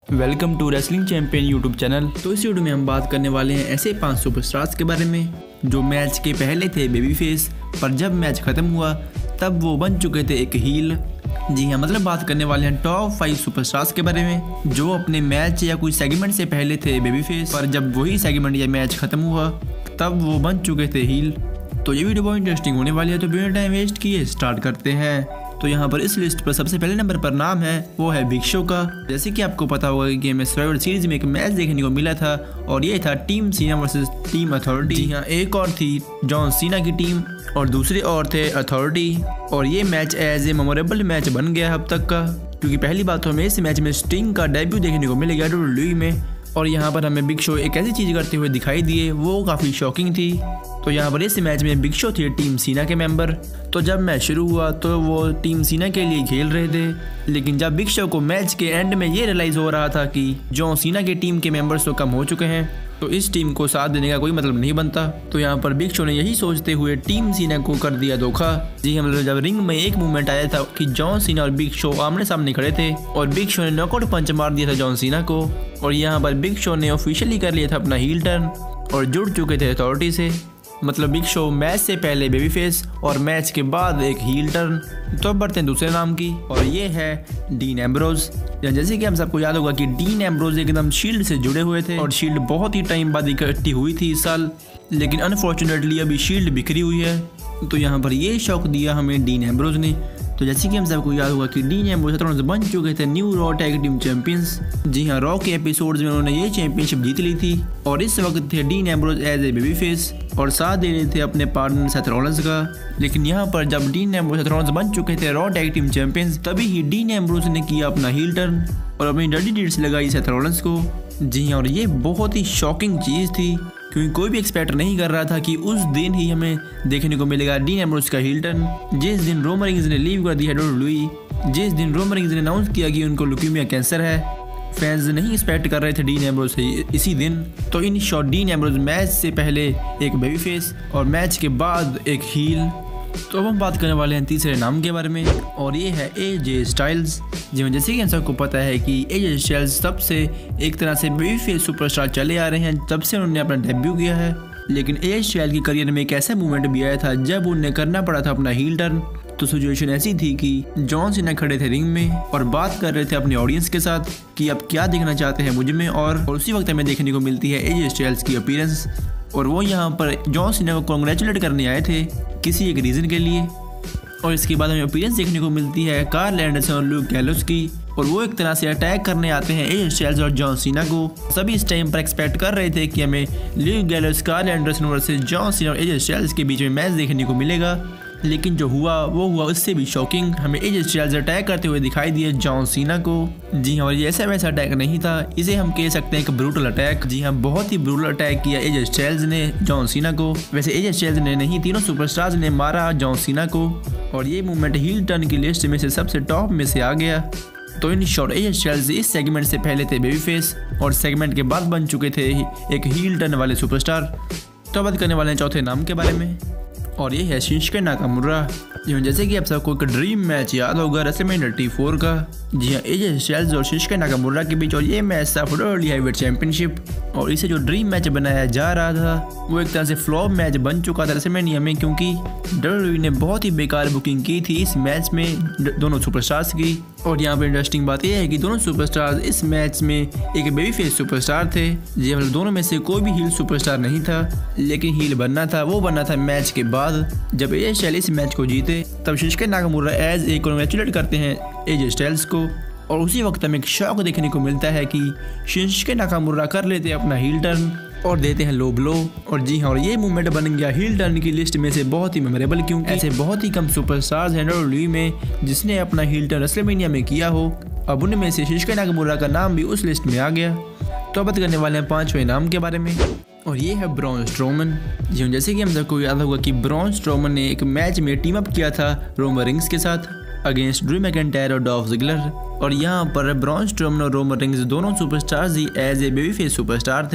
Welcome to wrestling champion YouTube channel. तो इस video में हम बात करने वाले हैं ऐसे 5 सुपरस्टार्स के बारे में जो मैच के पहले थे बेबी फेस, पर जब मैच खत्म हुआ तब वो बन चुके थे एक हील। जी हाँ, मतलब बात करने वाले हैं टॉप 5 सुपरस्टार्स के बारे में जो अपने मैच या कोई सेगमेंट से पहले थे बेबी फेस, पर जब वही सेगमेंट या मैच खत्म हुआ तब वो बन चुके थे हील। तो ये वीडियो बहुत इंटरेस्टिंग होने वाली है, तो बिना टाइम वेस्ट किए स्टार्ट करते हैं। तो यहाँ पर इस लिस्ट पर सबसे पहले नंबर पर नाम है वो है बिग शो का। जैसे कि आपको पता होगा कि हमें सर्वाइवर सीरीज में एक मैच देखने को मिला था और ये था team Cena versus team authority. यहाँ एक और थी जॉन सीना की टीम और दूसरे और थे अथॉरिटी, और ये match as a memorable match बन गया अब तक का, क्योंकि पहली बात तो हमें इस मैच में स्टिंग का डेब्यू देखने को मिलेगा डब्ल्यूडब्ल्यूई में, और यहाँ पर हमें बिग शो एक ऐसी चीज़ करते हुए दिखाई दिए वो काफ़ी शॉकिंग थी। तो यहाँ पर इस मैच में बिग शो थे टीम सीना के मेंबर। तो जब मैच शुरू हुआ तो वो टीम सीना के लिए खेल रहे थे, लेकिन जब बिग शो को मैच के एंड में ये रियलाइज़ हो रहा था कि जॉन सीना के टीम के मेंबर्स तो कम हो चुके हैं, तो इस टीम को साथ देने का कोई मतलब नहीं बनता। तो यहाँ पर बिग शो ने यही सोचते हुए टीम सीना को कर दिया धोखा। जी हम जब रिंग में एक मूवमेंट आया था कि जॉन सीना और बिग शो आमने सामने खड़े थे और बिग शो ने नॉकआउट पंच मार दिया था जॉन सीना को, और यहाँ पर बिग शो ने ऑफिशियली कर लिया था अपना हील टर्न और जुड़ चुके थे अथॉरिटी से। मतलब बिग शो मैच से पहले बेबी फेस और मैच के बाद एक हील टर्न। तो अब बढ़ते हैं दूसरे नाम की, और ये है डीन एम्ब्रोज। जैसे कि हम सबको याद होगा कि डीन एम्ब्रोज एकदम शील्ड से जुड़े हुए थे और शील्ड बहुत ही टाइम बाद इकट्ठी हुई थी इस साल, लेकिन अनफॉर्चुनेटली अभी शील्ड बिखरी हुई है। तो यहाँ पर ये शौक दिया हमें डीन एम्ब्रोज ने। तो जैसे कि हम सबको याद होगा कि डीन एम्ब्रोज बन चुके थे new Raw tag team champions. जी हाँ, रॉ के एपिसोड्स में उन्होंने ये चैंपियनशिप जीत ली थी, और इस वक्त थे Dean Ambrose as a baby face और साथ दे रहे थे अपने पार्टनर सेथ रॉलिंस का। लेकिन यहाँ पर जब डीन एम्ब्रोज सेथ रॉलिंस बन चुके थे रॉ टैग टीम चैंपियंस, तभी ही डीन एम्ब्रोज ने किया अपना हील टर्न और अपनी डर्टी डीड्स लगाई सेथ रॉलिंस को। जी हाँ, और ये बहुत ही शॉकिंग चीज़ थी, क्योंकि कोई भी एक्सपेक्ट नहीं कर रहा था कि उस दिन ही हमें देखने को मिलेगा डीन एम्ब्रोज का हील टर्न। जिस दिन रोमन रेंज ने लीव कर दिया डब्ल्यूडब्ल्यूई, जिस दिन रोमन रेंज ने अनाउंस किया कि उनको ल्यूकेमिया कैंसर है, फैंस नहीं एक्सपेक्ट कर रहे थे डीन एम्ब्रोज से इसी दिन। तो in short Dean Ambrose match से पहले एक बेबी फेस और मैच के बाद एक हील। तो अब हम बात करने वाले हैं तीसरे नाम के बारे में, और ये है एजे स्टाइल्स। जैसे कि हम सबको पता है कि एजे स्टाइल्स तब से एक तरह से बेबी फेस सुपरस्टार चले आ रहे हैं जब से उन्होंने अपना डेब्यू किया है। लेकिन एजे स्टाइल्स की करियर में एक ऐसा मूवमेंट भी आया था जब उन्हें करना पड़ा था अपना हील टर्न। तो सिचुएशन ऐसी थी कि जॉन सीना खड़े थे रिंग में और बात कर रहे थे अपने ऑडियंस के साथ कि अब क्या देखना चाहते हैं मुझ में, और उसी वक्त हमें देखने को मिलती है एजे स्टाइल्स की अपीयरेंस, और वो यहाँ पर जॉन सीना को कॉन्ग्रेचुलेट करने आए थे किसी एक रीज़न के लिए। और इसके बाद हमें अपीयरेंस देखने को मिलती है कार्ल एंडरसन और ल्यूक गैलोस की, और वो एक तरह से अटैक करने आते हैं एजे स्टाइल्स और जॉन सीना को। सभी इस टाइम पर एक्सपेक्ट कर रहे थे कि हमें Luke Gallows, Karl Anderson versus John Cena और एजे स्टाइल्स के बीच में मैच देखने को मिलेगा, लेकिन जो हुआ वो हुआ उससे भी शॉकिंग। हमें एजे स्टाइल्स अटैक करते हुए दिखाई दिए जॉन सीना को। जी हाँ, और ये ऐसा वैसा अटैक नहीं था, इसे हम कह सकते हैं एक ब्रूटल अटैक। जी हाँ, बहुत ही ब्रूटल अटैक किया एजे स्टाइल्स ने जॉन सीना को। वैसे एजे स्टाइल्स ने नहीं, तीनों सुपरस्टार्स ने मारा जॉन सीना को, और ये मूवमेंट हील टर्न की लिस्ट में से सबसे टॉप में से आ गया। तो इन शॉर्ट एजे स्टाइल्स इस सेगमेंट से पहले थे बेबी फेस और सेगमेंट के बाद बन चुके थे एक हील टर्न वाले सुपरस्टार। तो बात करने वाले हैं चौथे नाम के बारे में, और ये है शिंसुके नाकामुरा। जैसे कि आप सबको एक ड्रीम मैच याद होगा रेसलमेनिया 34 का। जी हाँ, एजे स्टाइल्स और शिंसुके नाकामुरा के बीच, और ये मैच था वर्ल्ड हेवीवेट चैंपियनशिप, और इसे जो ड्रीम मैच बनाया जा रहा था वो एक तरह से फ्लॉप मैच बन चुका था रेसलमेनिया में, क्योंकि डब्ल्यूडब्ल्यूई ने बहुत ही बेकार बुकिंग की थी इस मैच में दोनों सुपरस्टार्स की। और यहाँ पर इंटरेस्टिंग बात यह है कि दोनों सुपरस्टार्स इस मैच में एक बेबी फेस सुपरस्टार थे। जी मतलब दोनों में से कोई भी हील सुपरस्टार नहीं था, लेकिन हील बनना था वो बनना था मैच के बाद। जब एजे स्टाइल्स इस मैच को जीते तब Shinsuke Nakamura as a congratulate करते हैं एजे स्टाइल्स को, और उसी वक्त हमें एक शॉक देखने को मिलता है कि शिंसुके नाकामुरा कर लेते हैं अपना हील टर्न और देते हैं लो ब्लो। और जी हाँ, और ये मूवमेंट बन गया हील टर्न की लिस्ट में से बहुत ही मेमोरेबल, क्योंकि ऐसे बहुत ही कम सुपरस्टार्स हैं डब्ल्यूडब्ल्यूई में जिसने अपना हील टर्न रेसलमेनिया में किया हो। अब उनमें से शिंसुके नाकामुरा का नाम भी उस लिस्ट में आ गया। तो बात करने वाले हैं पांचवें नाम के बारे में, और ये है ब्रॉन स्ट्रोमन। जी जैसे कि हम सबको याद होगा कि ब्रॉन स्ट्रोमन ने एक मैच में टीम अप किया था रोमन रेंज के साथ अगेंस्ट ड्रू मैकिंटायर और डॉल्फ जिगलर, और यहाँ पर ब्रॉन स्ट्रोमन और रोमन रेंज दोनों सुपरस्टार्स ही as a baby face superstar थे।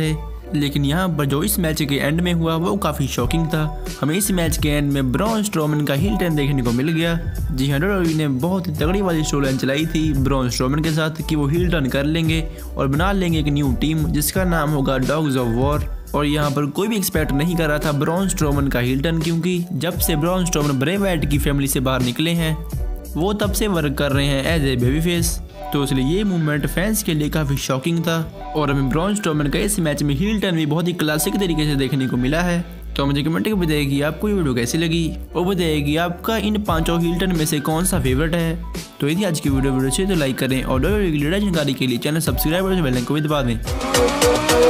लेकिन यहाँ पर जो इस मैच के एंड में हुआ वो काफ़ी शॉकिंग था। हमें इस मैच के एंड में ब्रॉन स्ट्रोमन का हील टर्न देखने को मिल गया। जी हाँ, WWE ने बहुत ही तगड़ी वाली स्टोरी लाइन चलाई थी ब्रॉन स्ट्रोमन के साथ कि वो हील टर्न कर लेंगे और बना लेंगे एक न्यू टीम जिसका नाम होगा डॉग्स ऑफ वॉर। और यहाँ पर कोई भी एक्सपेक्ट नहीं कर रहा था ब्रॉन स्ट्रोमन का हील टर्न, क्योंकि जब से ब्रॉन स्ट्रोमन ब्रे वाइट की फैमिली से बाहर निकले हैं वो तब से वर्क कर रहे हैं एज ए बेबी फेस। तो इसलिए ये मूवमेंट फैंस के लिए काफ़ी शॉकिंग था और हमें ब्रॉन स्ट्रोमन का इस मैच में हील टर्न भी बहुत ही क्लासिक तरीके से देखने को मिला है। तो मुझे कमेंट में बताइए कि आपको ये वीडियो कैसी लगी और बताइए कि आपका इन 5 हील टर्न में से कौन सा फेवरेट है। तो यदि आज की वीडियो अच्छी है तो लाइक करें और जानकारी के लिए चैनल सब्सक्राइब और बेल आइकन को भी दबा दें।